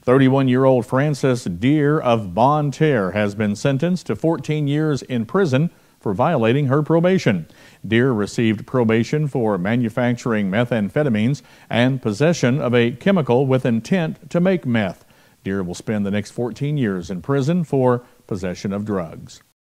31-year-old Frances Deere of Bonne Terre has been sentenced to 14 years in prison for violating her probation. Deere received probation for manufacturing methamphetamines and possession of a chemical with intent to make meth. Deere will spend the next 14 years in prison for possession of drugs.